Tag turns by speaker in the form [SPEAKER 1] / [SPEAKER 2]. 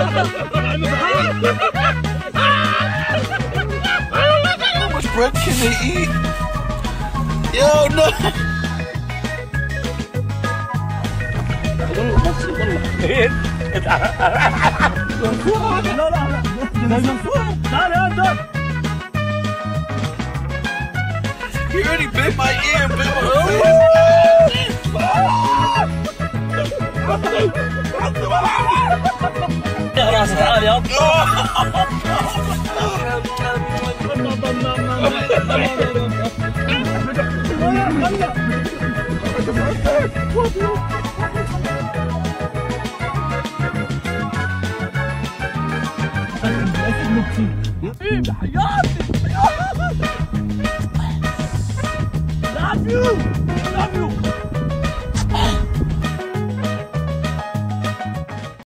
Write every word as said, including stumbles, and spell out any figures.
[SPEAKER 1] How much bread can they eat? Yo, no. He already bit my ear, bit my face.
[SPEAKER 2] راس تعال يا حياتي love you love you